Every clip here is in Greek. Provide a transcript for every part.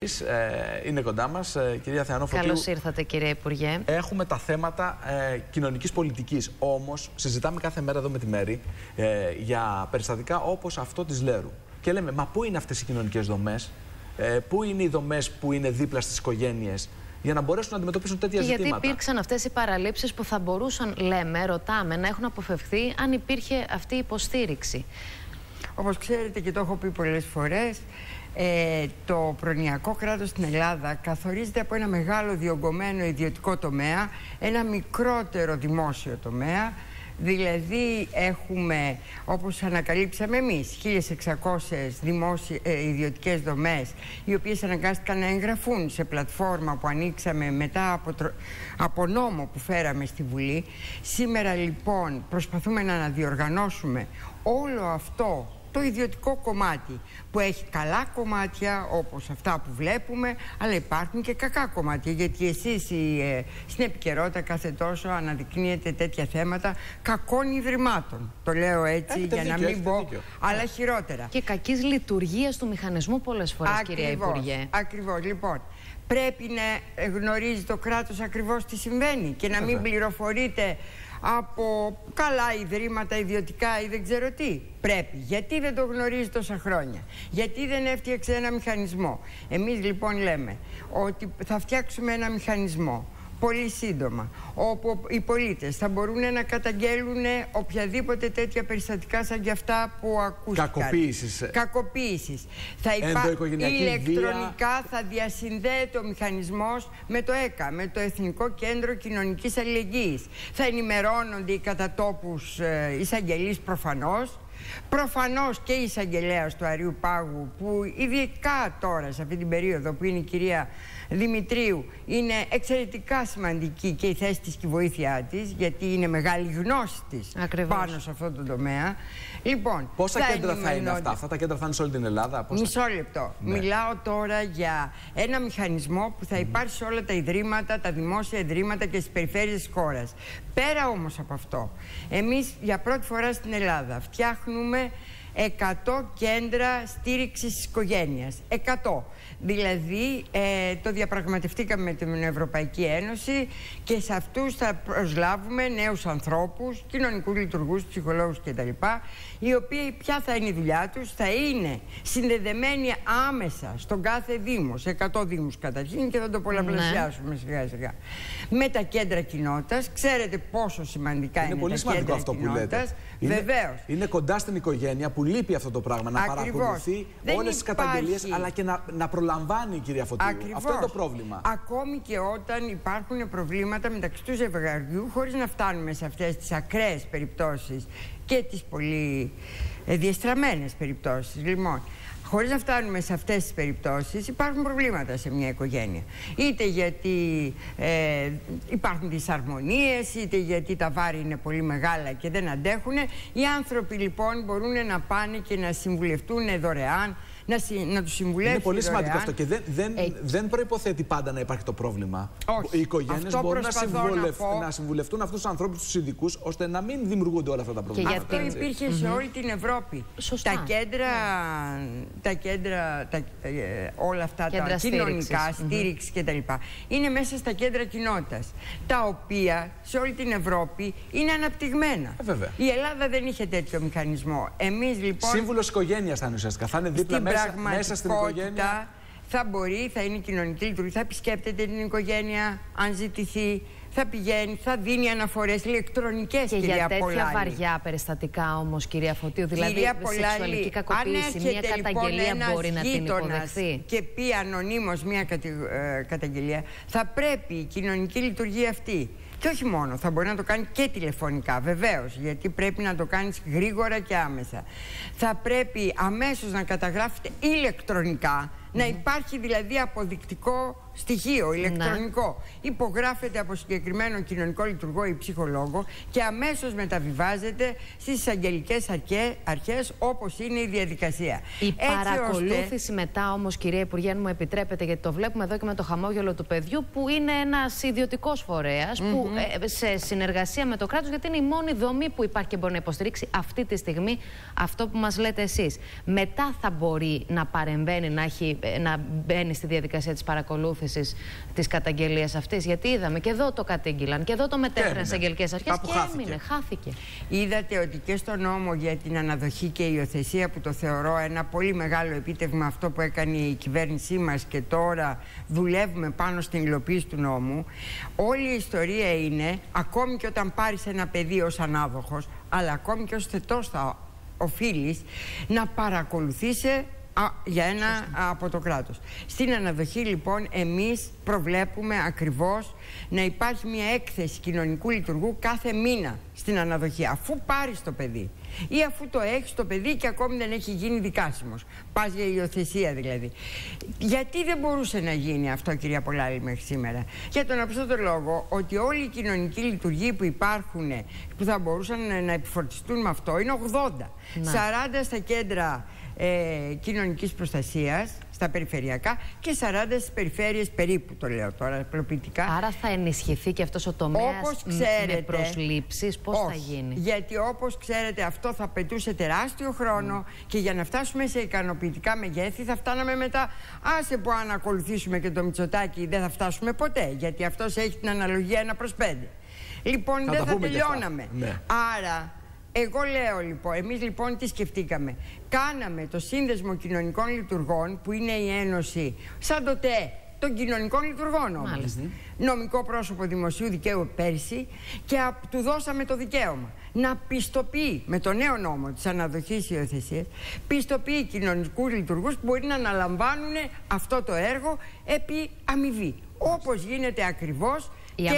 Φωτίης είναι κοντά μας. Κυρία Θεανό Φωτίου. Καλώς ήρθατε, κύριε Υπουργέ. Έχουμε τα θέματα κοινωνικής πολιτικής. Όμως, συζητάμε κάθε μέρα εδώ με τη Μέρη για περιστατικά όπως αυτό της Λέρου. Και λέμε, μα πού είναι αυτές οι κοινωνικές δομές, πού είναι οι δομές που είναι δίπλα στις οικογένειες, για να μπορέσουν να αντιμετωπίσουν τέτοια ζητήματα. Γιατί υπήρξαν αυτές οι παραλήψεις που θα μπορούσαν, ρωτάμε, να έχουν αποφευθεί αν υπήρχε αυτή η υποστήριξη. Όπως ξέρετε και το έχω πει πολλές φορές, το προνοιακό κράτος στην Ελλάδα καθορίζεται από ένα μεγάλο διωγγωμένο ιδιωτικό τομέα, ένα μικρότερο δημόσιο τομέα. Δηλαδή έχουμε, όπως ανακαλύψαμε εμείς, 1.600 ιδιωτικές δομές, οι οποίες αναγκάστηκαν να εγγραφούν σε πλατφόρμα που ανοίξαμε μετά από νόμο που φέραμε στη Βουλή. Σήμερα λοιπόν προσπαθούμε να αναδιοργανώσουμε όλο αυτό το ιδιωτικό κομμάτι, που έχει καλά κομμάτια όπως αυτά που βλέπουμε, αλλά υπάρχουν και κακά κομμάτια, γιατί εσείς στην επικαιρότητα κάθε τόσο αναδεικνύετε τέτοια θέματα κακών ιδρυμάτων. Το λέω έτσι για να μην πω άλλα χειρότερα. Και κακής λειτουργίας του μηχανισμού πολλές φορές, κυρία Υπουργέ. Ακριβώς. Λοιπόν, πρέπει να γνωρίζει το κράτος ακριβώς τι συμβαίνει και να μην πληροφορείται από καλά ιδρύματα, ιδιωτικά ή δεν ξέρω τι. Πρέπει. Γιατί δεν το γνωρίζει τόσα χρόνια? Γιατί δεν έφτιαξε ένα μηχανισμό? Εμείς λοιπόν λέμε ότι θα φτιάξουμε ένα μηχανισμό πολύ σύντομα, όπου οι πολίτες θα μπορούν να καταγγέλουν οποιαδήποτε τέτοια περιστατικά σαν και αυτά που ακούστηκαν. Κακοποίησης. Θα ηλεκτρονικά θα διασυνδέεται ο μηχανισμός με το ΕΚΑ, με το Εθνικό Κέντρο Κοινωνικής Αλληλεγγύης. Θα ενημερώνονται οι κατατόπους εισαγγελείς προφανώς. Προφανώς και η εισαγγελέας του Αριού Πάγου, που ειδικά τώρα σε αυτή την περίοδο που είναι η κυρία Δημητρίου, είναι εξαιρετικά σημαντική και η θέση της και η βοήθειά της, γιατί είναι μεγάλη γνώση της πάνω σε αυτό το τομέα. Λοιπόν, πόσα κέντρα θα είναι αυτά τα κέντρα θα είναι σε όλη την Ελλάδα? Μισό λεπτό. Ναι. Μιλάω τώρα για ένα μηχανισμό που θα υπάρχει σε όλα τα ιδρύματα, τα δημόσια ιδρύματα και στις περιφέρειες της χώρας. Πέρα όμως από αυτό, εμείς για πρώτη φορά στην Ελλάδα φτιάχνουμε 100 κέντρα στήριξης της οικογένειας. 100. Δηλαδή το διαπραγματευτήκαμε με την Ευρωπαϊκή Ένωση και σε αυτούς θα προσλάβουμε νέους ανθρώπους, κοινωνικούς λειτουργούς, ψυχολόγους κτλ. Οι οποίοι ποια θα είναι η δουλειά τους? Θα είναι συνδεδεμένοι άμεσα στον κάθε δήμο, σε 100 δήμους καταρχήν, και θα το πολλαπλασιάσουμε σιγά σιγά. Με τα κέντρα κοινότητας. Ξέρετε πόσο σημαντικά είναι πολύ τα σημαντικό κέντρα αυτό κοινότητας. Που λέτε. Βεβαίως. Είναι κοντά στην οικογένεια, που λείπει αυτό το πράγμα. Να παρακολουθεί όλες τις καταγγελίες, αλλά και να προλαμβάνει η κυρία Φωτίου. Αυτό είναι το πρόβλημα. Ακόμη και όταν υπάρχουν προβλήματα μεταξύ του ζευγαριού, χωρίς να φτάνουμε σε αυτές τις ακραίες περιπτώσεις και τις πολύ διεστραμμένες περιπτώσεις. Λοιπόν, χωρίς να φτάνουμε σε αυτές τις περιπτώσεις, υπάρχουν προβλήματα σε μια οικογένεια. Είτε γιατί υπάρχουν δυσαρμονίες, είτε γιατί τα βάρη είναι πολύ μεγάλα και δεν αντέχουν. Οι άνθρωποι λοιπόν μπορούν να πάνε και να συμβουλευτούν δωρεάν, να τους συμβουλεύσουν. Είναι πολύ σημαντικό αυτό και δεν προϋποθέτει πάντα να υπάρχει το πρόβλημα. Όχι. Οι οικογένειες μπορούν να συμβουλευτούν αυτούς τους ανθρώπους, τους ειδικούς, ώστε να μην δημιουργούνται όλα αυτά τα προβλήματα. Και αυτό υπήρχε σε όλη την Ευρώπη. Σωστά. Τα κέντρα, όλα αυτά τα κοινωνικά, στήριξη κτλ. Είναι μέσα στα κέντρα κοινότητας, τα οποία σε όλη την Ευρώπη είναι αναπτυγμένα. Η Ελλάδα δεν είχε τέτοιο μηχανισμό. Εμείς λοιπόν. Σύμβουλος οικογένειας θα είναι ουσιαστικά. Θα είναι δίπλα μέσα στην οικογένεια. Θα είναι κοινωνική λειτουργία. Θα επισκέπτεται την οικογένεια αν ζητηθεί. Θα πηγαίνει, θα δίνει αναφορές ηλεκτρονικές, και κυρία για τέτοια Πολάλη. Βαριά περιστατικά όμως, κυρία Φωτίου, δηλαδή σεξουαλική κακοποίηση, μια καταγγελία λοιπόν μπορεί να την υποδεχθεί? Και πει ανωνύμως μια καταγγελία, θα πρέπει η κοινωνική λειτουργία αυτή, και όχι μόνο, θα μπορεί να το κάνει και τηλεφωνικά, βεβαίως, γιατί πρέπει να το κάνεις γρήγορα και άμεσα. Θα πρέπει αμέσως να καταγράφεται ηλεκτρονικά, να υπάρχει δηλαδή αποδεικτικό στοιχείο ηλεκτρονικό. Υπογράφεται από συγκεκριμένο κοινωνικό λειτουργό ή ψυχολόγο και αμέσως μεταβιβάζεται στις εισαγγελικές αρχές, όπως είναι η διαδικασία. Η παρακολούθηση μετά όμως, κυρία Υπουργέ, αν μου επιτρέπετε, γιατί το βλέπουμε εδώ και με το χαμόγελο του παιδιού, που είναι ένας ιδιωτικός φορέας που σε συνεργασία με το κράτος, γιατί είναι η μόνη δομή που υπάρχει και μπορεί να υποστηρίξει αυτή τη στιγμή αυτό που μας λέτε εσείς. Μετά θα μπορεί να παρεμβαίνει, να μπαίνει στη διαδικασία της παρακολούθησης της καταγγελίας αυτής. Γιατί είδαμε και εδώ το κατήγγυλαν και εδώ το μετέφεραν στις αγγελικές αρχές και έμεινε, χάθηκε. Είδατε ότι και στο νόμο για την αναδοχή και υιοθεσία, που το θεωρώ ένα πολύ μεγάλο επίτευγμα αυτό που έκανε η κυβέρνησή μας και τώρα δουλεύουμε πάνω στην υλοποίηση του νόμου, όλη η ιστορία είναι, ακόμη και όταν πάρεις ένα παιδί ως ανάδοχος, αλλά ακόμη και ως θετός θα οφείλεις να παρακολουθήσει για ένα από το κράτος. Στην αναδοχή λοιπόν εμείς προβλέπουμε ακριβώς να υπάρχει μια έκθεση κοινωνικού λειτουργού κάθε μήνα στην αναδοχή, αφού πάρεις το παιδί ή αφού το έχεις το παιδί και ακόμη δεν έχει γίνει δικάσιμος. Πας για υιοθεσία δηλαδή. Γιατί δεν μπορούσε να γίνει αυτό, κυρία Πολάλη, μέχρι σήμερα? Για τον απλό λόγο ότι όλοι οι κοινωνικοί λειτουργοί που υπάρχουν, που θα μπορούσαν να επιφορτιστούν με αυτό, είναι 80. Να. 40 στα κέντρα κοινωνικής προστασίας, στα περιφερειακά, και 40 στις περιφέρειες περίπου, το λέω τώρα απλοποιητικά. Άρα θα ενισχυθεί και αυτός ο τομέας με προσλήψεις, πώς θα γίνει? Γιατί όπως ξέρετε αυτό θα πετούσε τεράστιο χρόνο και για να φτάσουμε σε ικανοποιητικά μεγέθη θα φτάναμε μετά. Άσε που αν ακολουθήσουμε και το Μητσοτάκη δεν θα φτάσουμε ποτέ, γιατί αυτός έχει την αναλογία 1/5. Λοιπόν, δεν θα τελειώναμε. Ναι. Άρα εγώ λέω λοιπόν, εμείς λοιπόν τι σκεφτήκαμε? Κάναμε το Σύνδεσμο Κοινωνικών Λειτουργών, που είναι η ένωση σαν το ΤΕ των κοινωνικών λειτουργών όμως. Νομικό πρόσωπο δημοσίου δικαίου πέρσι, και του δώσαμε το δικαίωμα να πιστοποιεί με το νέο νόμο της αναδοχής υιοθεσίας, πιστοποιεί κοινωνικούς λειτουργούς που μπορεί να αναλαμβάνουν αυτό το έργο επί αμοιβή. Όπως γίνεται ακριβώς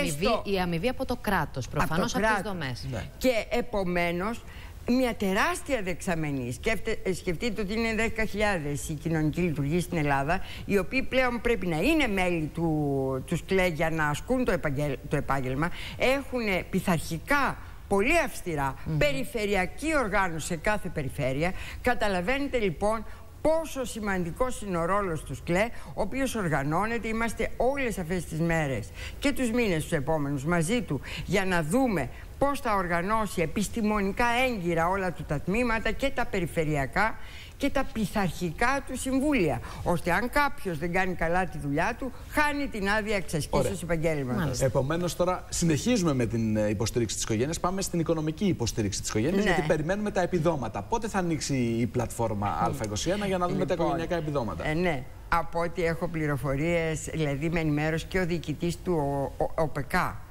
η αμοιβή από το κράτος, προφανώς από τις δομές. Ναι. Και επομένως μια τεράστια δεξαμενή. Σκεφτείτε ότι είναι 10.000 οι κοινωνικοί λειτουργοί στην Ελλάδα, οι οποίοι πλέον πρέπει να είναι μέλη του ΣΚΛΕ για να ασκούν το επάγγελμα. Έχουν πειθαρχικά πολύ αυστηρά περιφερειακή οργάνωση σε κάθε περιφέρεια. Καταλαβαίνετε λοιπόν πόσο σημαντικός είναι ο ρόλος του ΣΚΛΕ, ο οποίος οργανώνεται. Είμαστε όλες αυτές τις μέρες και τους μήνες τους επόμενους μαζί του για να δούμε πώς θα οργανώσει επιστημονικά έγκυρα όλα του τα τμήματα και τα περιφερειακά και τα πειθαρχικά του συμβούλια, ώστε αν κάποιος δεν κάνει καλά τη δουλειά του, χάνει την άδεια εξασκήσεως επαγγέλματος. Επομένως, τώρα συνεχίζουμε με την υποστήριξη της οικογένειας. Πάμε στην οικονομική υποστήριξη της οικογένειας, γιατί περιμένουμε τα επιδόματα. Πότε θα ανοίξει η πλατφόρμα Α21 για να δούμε τα οικογενειακά επιδόματα? Ναι. Από ό,τι έχω πληροφορίες, δηλαδή με ενημέρωσε και ο διοικητής του ΟΠΕΚΑ,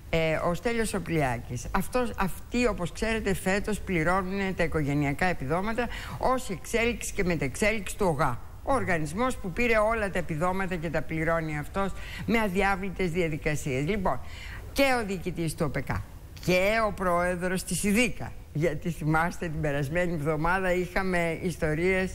ο Στέλιος ο Πλιάκης. Αυτοί, όπως ξέρετε, φέτος πληρώνουν τα οικογενειακά επιδόματα ως εξέλιξη και μετεξέλιξη του ΟΓΑ. Ο οργανισμός που πήρε όλα τα επιδόματα και τα πληρώνει αυτός με αδιάβλητες διαδικασίες. Λοιπόν, και ο διοικητής του ΟΠΕΚΑ και ο πρόεδρος της ΙΔΙΚΑ. Γιατί θυμάστε την περασμένη εβδομάδα είχαμε ιστορίες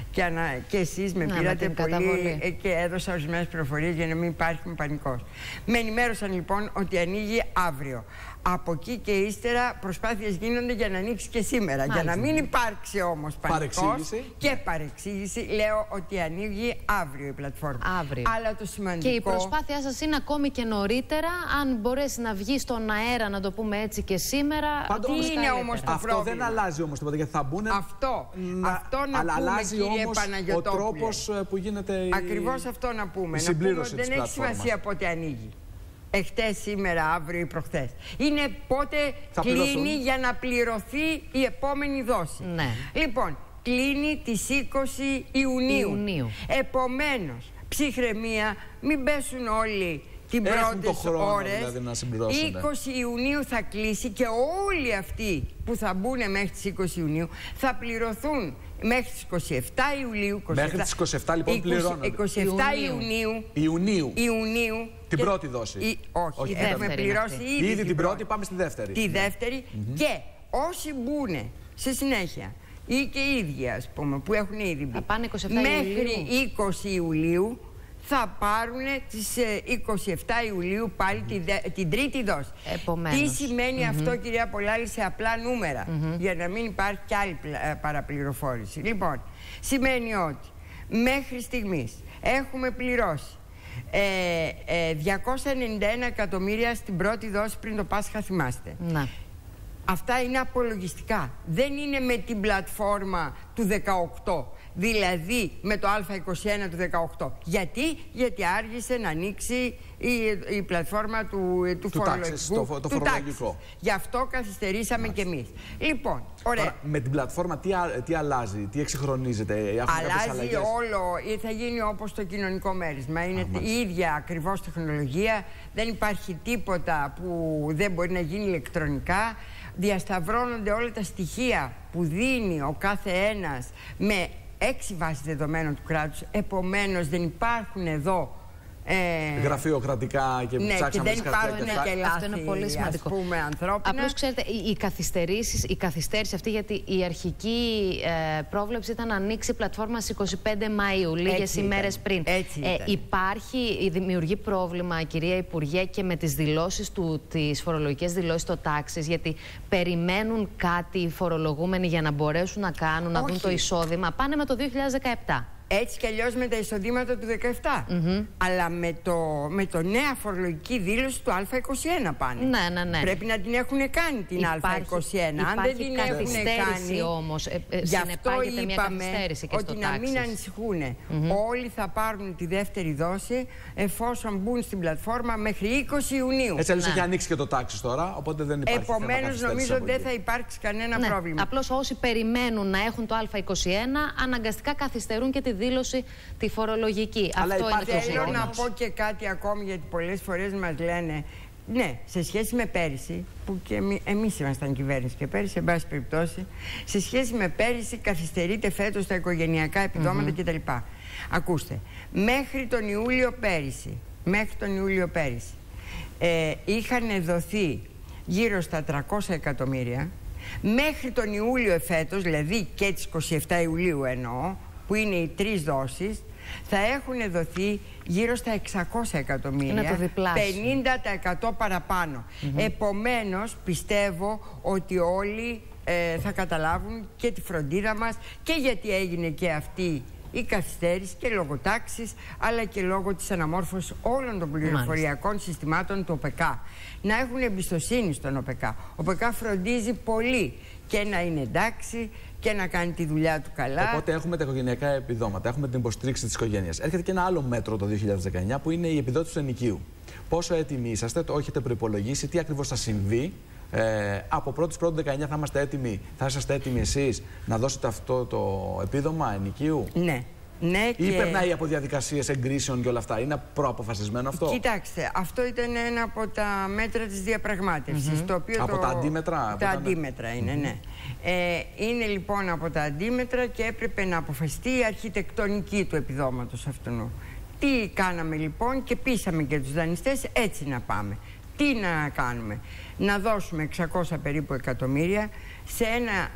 και εσείς με πήρατε πολύ και έδωσα ορισμένες πληροφορίες για να μην υπάρχει πανικός. Με ενημέρωσαν λοιπόν ότι ανοίγει αύριο. Από εκεί και ύστερα προσπάθειες γίνονται για να ανοίξει και σήμερα. Μάλιστα. Για να μην υπάρξει όμως πανικός και παρεξήγηση, λέω ότι ανοίγει αύριο η πλατφόρμα. Αύριο. Αλλά το σημαντικό... Και η προσπάθειά σας είναι ακόμη και νωρίτερα, αν μπορέσει να βγει στον αέρα, να το πούμε έτσι, και σήμερα. Τι είναι όμως το αυτό πρόβλημα? δεν αλλάζει όμως τίποτα, γιατί θα μπουν. Αυτό να αλλά πούμε, αλλάζει κύριε όμως Παναγιωτόπουλε. ο τρόπος που γίνεται ακριβώς αυτό να πούμε. Να πούμε ότι δεν έχει σημασία πότε ανοίγει. Εχθές, σήμερα, αύριο ή προχθές. Είναι πότε κλείνει για να πληρωθεί η επόμενη δόση. Ναι. Λοιπόν, κλείνει τις 20 Ιουνίου. Επομένως, ψυχραιμία, μην πέσουν όλοι την πρώτες ώρες. Δηλαδή 20 Ιουνίου θα κλείσει και όλοι αυτοί που θα μπουν μέχρι τις 20 Ιουνίου θα πληρωθούν μέχρι τις 27 Ιουλίου. Μέχρι τις 27 λοιπόν πληρώνονται. 27 Ιουνίου. Την πρώτη δόση. Όχι, έχουμε πληρώσει ήδη την πρώτη, πάμε στη δεύτερη. Τη δεύτερη και όσοι μπουν σε συνέχεια ή και οι ίδιοι, ας πούμε, που έχουν ήδη μπει μέχρι 20 Ιουλίου θα πάρουν τις 27 Ιουλίου πάλι την τρίτη δόση. Επομένως. Τι σημαίνει αυτό, κυρία Πολάλη, σε απλά νούμερα, για να μην υπάρχει κι άλλη παραπληροφόρηση? Λοιπόν, σημαίνει ότι μέχρι στιγμής έχουμε πληρώσει 291 εκατομμύρια στην πρώτη δόση πριν το Πάσχα, θυμάστε. Ναι. Αυτά είναι απολογιστικά. Δεν είναι με την πλατφόρμα του 18. Δηλαδή με το Α21 του 18. Γιατί άργησε να ανοίξει η πλατφόρμα του φορολογικού. Το φορολογικό. Γι' αυτό καθυστερήσαμε κι εμείς. Λοιπόν, ωραία. Τώρα, με την πλατφόρμα τι αλλάζει, τι εξυγχρονίζεται, αλλάζει όλο, θα γίνει όπως το κοινωνικό μέρισμα. Είναι η ίδια ακριβώς τεχνολογία. Δεν υπάρχει τίποτα που δεν μπορεί να γίνει ηλεκτρονικά. Διασταυρώνονται όλα τα στοιχεία που δίνει ο κάθε ένας με 6 βάσεις δεδομένων του κράτους. Επομένως δεν υπάρχουν εδώ γραφειοκρατικά και ψάξαμε και δεν υπάρχουν και λάθη, αυτό είναι πολύ σημαντικό. Ας πούμε, ανθρώπινα. Απλώς ξέρετε, η καθυστέρηση αυτή, γιατί η αρχική πρόβλεψη ήταν να ανοίξει η πλατφόρμα στις 25 Μαΐου, λίγες ημέρες πριν. Υπάρχει, δημιουργεί πρόβλημα, κυρία Υπουργέ, και με τις δηλώσεις τις φορολογικές δηλώσεις στο τάξης, γιατί περιμένουν κάτι οι φορολογούμενοι για να μπορέσουν να κάνουν, να δουν το εισόδημα. Πάνε με το 2017. Έτσι κι αλλιώς με τα εισοδήματα του 17. Αλλά με το νέα φορολογική δήλωση του Α21 πάνε. Ναι. Πρέπει να την έχουν κάνει την Α21. Αν δεν την έχουν κάνει, όμως, γι' αυτό είπαμε ότι να μην ανησυχούν. Όλοι θα πάρουν τη δεύτερη δόση εφόσον μπουν στην πλατφόρμα μέχρι 20 Ιουνίου. Έτσι αλλιώς έχει ανοίξει και το τάξης τώρα, οπότε δεν υπάρχει. Επομένως νομίζω δεν θα υπάρξει κανένα πρόβλημα. Απλώς όσοι περιμένουν να έχουν το Α21 αναγκαστικά καθυστερούν και τη δήλωση τη φορολογική. Αλλά αυτό είναι το Θέλω να πω και κάτι ακόμη, γιατί πολλές φορές μας λένε, ναι, σε σχέση με πέρυσι, που και εμείς ήμασταν κυβέρνηση και πέρυσι, εν πάση περιπτώσει, σε σχέση με πέρυσι καθυστερείται φέτος τα οικογενειακά επιδόματα κτλ. Ακούστε, μέχρι τον Ιούλιο πέρυσι, είχαν δοθεί γύρω στα 300 εκατομμύρια. Μέχρι τον Ιούλιο εφέτος, δηλαδή και τις 27 Ιουλίου εννοώ, που είναι οι 3 δόσεις, θα έχουν δοθεί γύρω στα 600 εκατομμύρια. Είναι το διπλάσιο. 50% παραπάνω. Επομένως, πιστεύω ότι όλοι θα καταλάβουν και τη φροντίδα μας, και γιατί έγινε και αυτή η καθυστέρηση και λόγω τάξης, αλλά και λόγω της αναμόρφωσης όλων των πληροφοριακών συστημάτων του ΟΠΕΚΑ. Να έχουν εμπιστοσύνη στον ΟΠΕΚΑ. Ο ΟΠΕΚΑ φροντίζει πολύ και να είναι εντάξει και να κάνει τη δουλειά του καλά. Οπότε έχουμε τα οικογενειακά επιδόματα, έχουμε την υποστήριξη της οικογένειας. Έρχεται και ένα άλλο μέτρο το 2019 που είναι η επιδότηση του ενοικίου. Πόσο έτοιμοι είσαστε, το έχετε προϋπολογίσει, τι ακριβώς θα συμβεί? Από 1η-1η-19 θα είσαστε έτοιμοι εσείς να δώσετε αυτό το επίδομα ενοικίου? Ναι. Ή περνάει από διαδικασίες εγκρίσεων και όλα αυτά? Είναι προαποφασισμένο αυτό? Κοιτάξτε, αυτό ήταν ένα από τα μέτρα της διαπραγμάτευσης. Από τα αντίμετρα? Τα αντίμετρα είναι, ναι. Είναι λοιπόν από τα αντίμετρα και έπρεπε να αποφασιστεί η αρχιτεκτονική του επιδόματος αυτού. Τι κάναμε λοιπόν και πείσαμε και τους δανειστές έτσι να πάμε. Τι να κάνουμε? Να δώσουμε 600 περίπου εκατομμύρια σε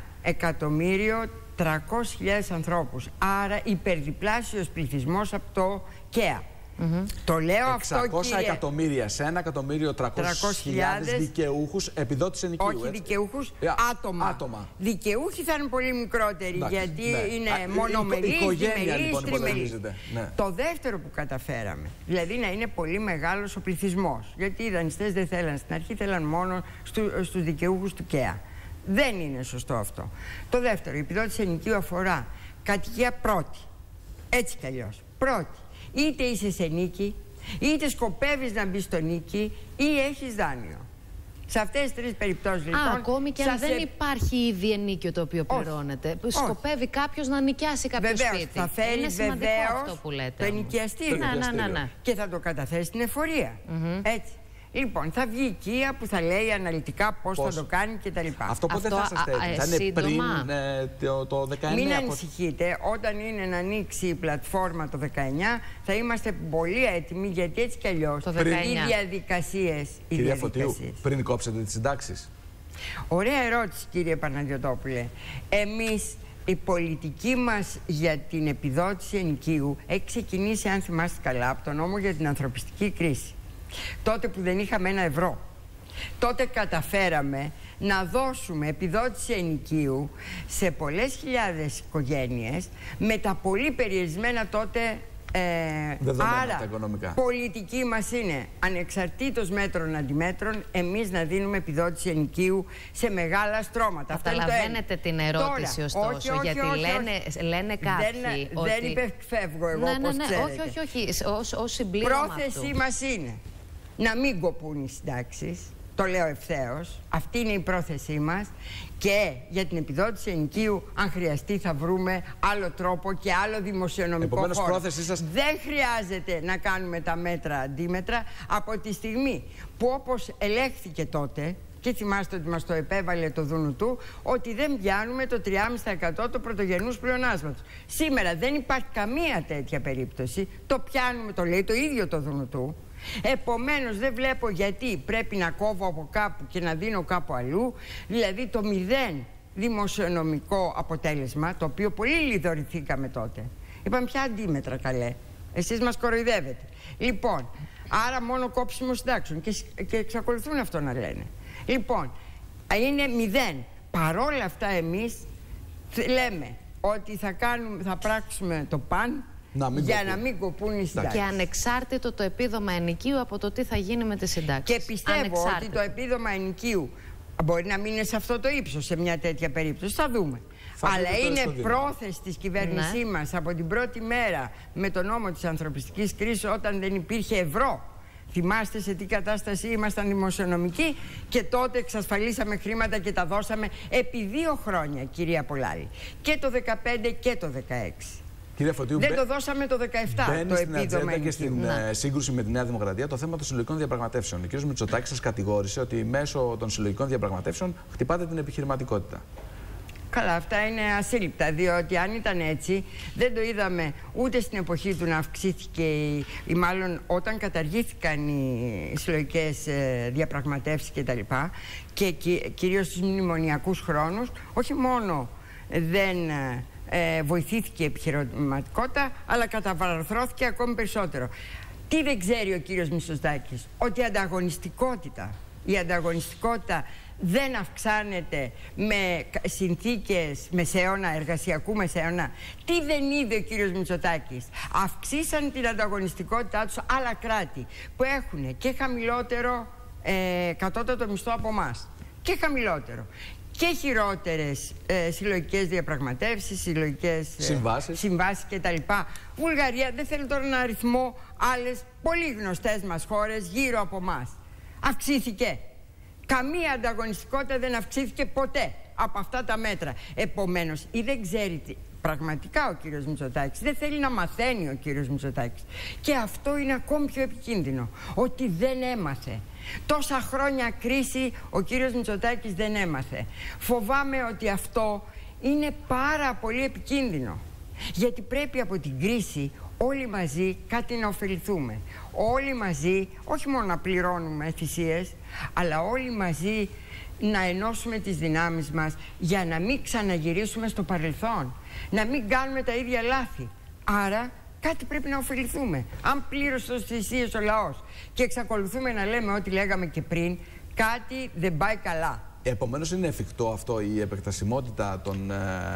1.300.000 ανθρώπους. Άρα υπερδιπλάσιος πληθυσμός από το ΚΕΑ. Το λέω 600 αυτό, κύριε. εκατομμύρια σε 1.300.000 δικαιούχους επιδότηση ενοικίου. Όχι δικαιούχους, άτομα. Δικαιούχοι θα είναι πολύ μικρότεροι, γιατί είναι μονομερείς, οικογένεια, τριμερείς. Ναι. Το δεύτερο που καταφέραμε, δηλαδή να είναι πολύ μεγάλος ο πληθυσμός, γιατί οι δανειστές δεν θέλαν στην αρχή, θέλαν μόνο στους δικαιούχους του ΚΕΑ. Δεν είναι σωστό αυτό. Το δεύτερο, η επιδότηση ενοικίου αφορά κατοικία πρώτη. Έτσι κι αλλιώς. Πρώτη. Είτε είσαι σε νίκη, είτε σκοπεύεις να μπεις στο νίκη, ή έχεις δάνειο. Σε αυτές τις 3 περιπτώσεις λοιπόν. Ακόμη και αν δεν υπάρχει ήδη ενίκιο το οποίο πληρώνεται. Σκοπεύει κάποιος να νοικιάσει κάποιο σπίτι. Θα φέρει είναι σημαντικό αυτό που λέτε. Το ενοικιαστήριο. Ναι. Και θα το καταθέσει στην εφορία. Έτσι. Λοιπόν, θα βγει η οικία που θα λέει αναλυτικά πώς θα το κάνει κτλ. Αυτό πότε θα είσαστε έτοιμοι? Θα είναι πριν το 19? Μην ανησυχείτε, όταν είναι να ανοίξει η πλατφόρμα το 19 θα είμαστε πολύ έτοιμοι, γιατί έτσι κι αλλιώς οι διαδικασίες. Κυρία Φωτίου, πριν κόψετε τις συντάξεις? Ωραία ερώτηση, κύριε Παναγιωτόπουλε. Εμείς, η πολιτική μας για την επιδότηση ενοικίου έχει ξεκινήσει, αν θυμάστε καλά, από τον νόμο για την ανθρωπιστική κρίση. Τότε που δεν είχαμε 1 ευρώ. Τότε καταφέραμε να δώσουμε επιδότηση ενοικίου σε πολλές χιλιάδες οικογένειες με τα πολύ περιορισμένα τότε Άρα, πολιτική μας είναι, ανεξαρτήτως μέτρων αντιμέτρων, εμείς να δίνουμε επιδότηση ενοικίου σε μεγάλα στρώματα. Καταλαβαίνετε την ερώτηση, ωστόσο, γιατί λένε κάποιοι ότι... Δεν υπεκφεύγω εγώ, όπως ξέρετε. Όχι, ως συμπλήρωμα αυτού. Πρόθεσή μας είναι να μην κοπούν οι συντάξεις. Το λέω ευθέως. Αυτή είναι η πρόθεσή μας. Και για την επιδότηση ενοικίου, αν χρειαστεί, θα βρούμε άλλο τρόπο και άλλο δημοσιονομικό χώρο. Δεν χρειάζεται να κάνουμε τα μέτρα αντίμετρα από τη στιγμή που, όπως ελέγχθηκε τότε, και θυμάστε ότι μας το επέβαλε το Δουνουτού, ότι δεν πιάνουμε το 3,5% του πρωτογενούς πλεονάσματος. Σήμερα δεν υπάρχει καμία τέτοια περίπτωση. Το πιάνουμε, το λέει το ίδιο το Δουνουτού. Επομένως δεν βλέπω γιατί πρέπει να κόβω από κάπου και να δίνω κάπου αλλού. Δηλαδή το 0 δημοσιονομικό αποτέλεσμα, το οποίο πολύ λιδωρηθήκαμε τότε. Είπαμε πια αντίμετρα, καλέ. Εσείς μας κοροϊδεύετε. Λοιπόν, άρα μόνο κόψιμο συντάξεων και εξακολουθούν αυτό να λένε. Λοιπόν, είναι 0. Παρόλα αυτά εμείς λέμε ότι θα πράξουμε το παν για να μην κοπούν οι συντάξεις. Και ανεξάρτητο το επίδομα ενοικίου από το τι θα γίνει με τις συντάξεις. Και πιστεύω ότι το επίδομα ενοικίου μπορεί να μην είναι σε αυτό το ύψος σε μια τέτοια περίπτωση. Θα δούμε. Αλλά είναι πρόθεση της κυβέρνησής μας από την πρώτη μέρα με τον νόμο της ανθρωπιστικής κρίσης, όταν δεν υπήρχε ευρώ. Θυμάστε σε τι κατάσταση ήμασταν δημοσιονομικοί, και τότε εξασφαλίσαμε χρήματα και τα δώσαμε επί 2 χρόνια, κυρία Πολάλη. Και το 2015 και το 2016. Δεν το δώσαμε το 2017 το επίδομα ενοικίου. Και στην σύγκρουση με τη Νέα Δημοκρατία το θέμα των συλλογικών διαπραγματεύσεων. Ο κ. Μητσοτάκης σας κατηγόρησε ότι μέσω των συλλογικών διαπραγματεύσων χτυπάτε την επιχειρηματικότητα. Καλά, αυτά είναι ασύλληπτα, διότι αν ήταν έτσι δεν το είδαμε ούτε στην εποχή του να αυξήθηκε ή μάλλον όταν καταργήθηκαν οι συλλογικές διαπραγματεύσεις κτλ. Και κυρίως στους μνημονιακούς χρόνους, όχι μόνο δεν βοηθήθηκε η επιχειρηματικότητα, αλλά καταβαρθρώθηκε ακόμη περισσότερο. Τι δεν ξέρει ο κύριος Μητσοτάκης? Ότι η ανταγωνιστικότητα δεν αυξάνεται με συνθήκες μεσαίωνα, εργασιακού μεσαίωνα. Τι δεν είδε ο κύριος Μητσοτάκης? Αυξήσαν την ανταγωνιστικότητά τους άλλα κράτη που έχουν και χαμηλότερο κατώτατο μισθό από εμάς και χαμηλότερο και χειρότερες συλλογικές διαπραγματεύσεις, συλλογικές συμβάσεις κτλ. Βουλγαρία, δεν θέλω τώρα να αριθμώ άλλες πολύ γνωστές μας χώρες γύρω από εμάς. Αυξήθηκε. Καμία ανταγωνιστικότητα δεν αυξήθηκε ποτέ από αυτά τα μέτρα. Επομένως, ή δεν ξέρει πραγματικά ο κύριος Μητσοτάκης, δεν θέλει να μαθαίνει ο κύριος Μητσοτάκης. Και αυτό είναι ακόμη πιο επικίνδυνο, ότι δεν έμαθε. Τόσα χρόνια κρίση ο κύριος Μητσοτάκης δεν έμαθε. Φοβάμαι ότι αυτό είναι πάρα πολύ επικίνδυνο. Γιατί πρέπει από την κρίση όλοι μαζί κάτι να ωφεληθούμε. Όλοι μαζί, όχι μόνο να πληρώνουμε θυσίες, αλλά όλοι μαζί να ενώσουμε τις δυνάμεις μας για να μην ξαναγυρίσουμε στο παρελθόν. Να μην κάνουμε τα ίδια λάθη. Άρα κάτι πρέπει να ωφεληθούμε. Αν πλήρωσε τις θυσίες ο λαός και εξακολουθούμε να λέμε ό,τι λέγαμε και πριν, κάτι δεν πάει καλά. Επομένως, είναι εφικτό αυτό, η επεκτασιμότητα των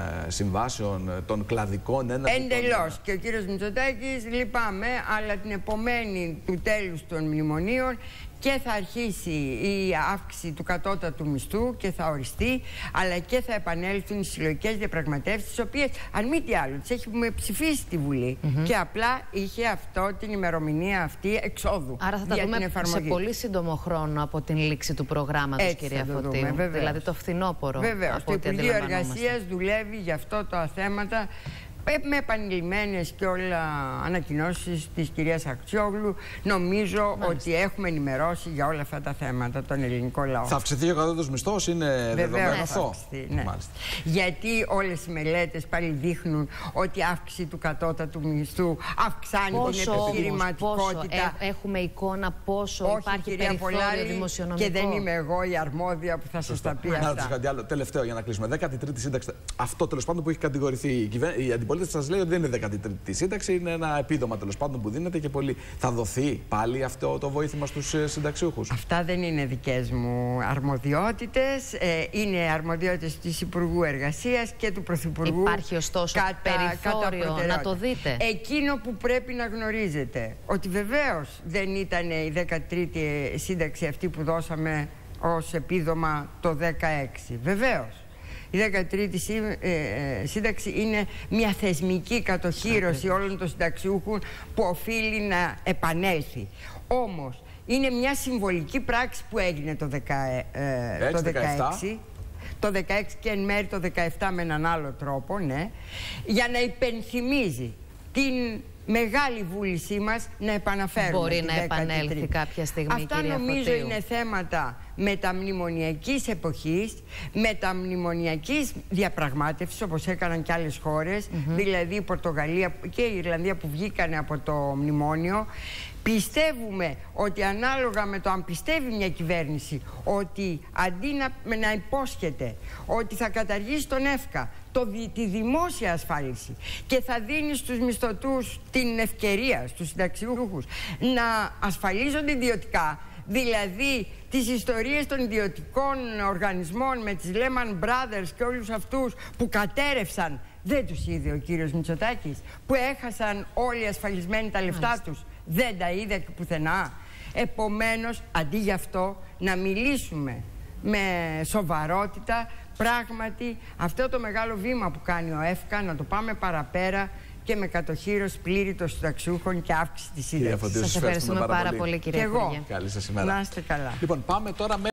συμβάσεων, των κλαδικών εντελώς. Και ο κύριος Μητσοτάκης, λυπάμαι, αλλά την επομένη του τέλους των μνημονίων και θα αρχίσει η αύξηση του κατώτατου μισθού και θα οριστεί, αλλά και θα επανέλθουν οι συλλογικές διαπραγματεύσεις, τις οποίες, αν μη τι άλλο, τις έχουμε ψηφίσει στη Βουλή και απλά είχε αυτό την ημερομηνία αυτή εξόδου. Άρα θα τα δούμε σε πολύ σύντομο χρόνο από την λήξη του προγράμματος, κυρία Φωτίου. Δηλαδή το φθινόπωρο. Βεβαίως. Το Υπουργείο Εργασίας δουλεύει για αυτό τα θέματα με επανειλημμένες και όλα ανακοινώσεις της κυρίας Αξιόγλου. Νομίζω ότι έχουμε ενημερώσει για όλα αυτά τα θέματα τον ελληνικό λαό. Θα αυξηθεί ο κατώτατος μισθός, είναι δεδομένο αυτό? Ναι. Γιατί όλες οι μελέτες πάλι δείχνουν ότι η αύξηση του κατώτατου μισθού αυξάνει την επιχειρηματικότητα. Έχουμε εικόνα πόσο υπάρχει περιθώριο δημοσιονομικό. Και δεν είμαι εγώ η αρμόδια που θα σας τα πει αυτά. Τελευταίο για να κλείσουμε. 13η σύνταξη. Αυτό τέλος πάντων που έχει κατηγορηθεί η αντιπολίτευση πολίτες σας λέει ότι δεν είναι 13η σύνταξη, είναι ένα επίδομα τέλος πάντων που δίνεται και πολύ. Θα δοθεί πάλι αυτό το βοήθημα στους συνταξιούχους? Αυτά δεν είναι δικές μου αρμοδιότητες. Είναι αρμοδιότητες της Υπουργού Εργασίας και του Πρωθυπουργού. Υπάρχει ωστόσο περιθώριο να το δείτε? Εκείνο που πρέπει να γνωρίζετε, ότι βεβαίως δεν ήταν η 13η σύνταξη αυτή που δώσαμε ως επίδομα το 16. Βεβαίως. Η 13η σύνταξη είναι μια θεσμική κατοχύρωση όλων των συνταξιούχων που οφείλει να επανέλθει. Όμως, είναι μια συμβολική πράξη που έγινε το 16. Το 16 και εν μέρει το 17 με έναν άλλο τρόπο, ναι, για να υπενθυμίζει την μεγάλη βούλησή μας να επαναφέρουμε. Μπορεί να επανέλθει κάποια στιγμή, αυτά νομίζω Φωτίου. είναι θέματα μεταμνημονιακής εποχής, μεταμνημονιακής διαπραγμάτευσης, όπως έκαναν και άλλες χώρες, δηλαδή η Πορτογαλία και η Ιρλανδία που βγήκανε από το μνημόνιο. Πιστεύουμε ότι ανάλογα με το αν πιστεύει μια κυβέρνηση ότι αντί να υπόσχεται ότι θα καταργήσει τον ΕΦΚΑ, τη δημόσια ασφάλιση, και θα δίνει στους μισθωτούς την ευκαιρία, στους συνταξιούχους, να ασφαλίζονται ιδιωτικά, δηλαδή τις ιστορίες των ιδιωτικών οργανισμών με τις Lehman Brothers και όλους αυτούς που κατέρευσαν, δεν τους είδε ο κύριος Μητσοτάκης, που έχασαν όλοι ασφαλισμένοι τα λεφτά τους, δεν τα είδε πουθενά. Επομένως, αντί γι' αυτό, να μιλήσουμε με σοβαρότητα, πράγματι αυτό το μεγάλο βήμα που κάνει ο ΕΦΚΑ να το πάμε παραπέρα και με κατοχύρωση πλήρη των συνταξιούχων και αύξηση της σύνταξης. Σας ευχαριστούμε πάρα πολύ, κύριε Υπουργέ. Καλή σας ημέρα. Να είστε καλά. Λοιπόν, πάμε τώρα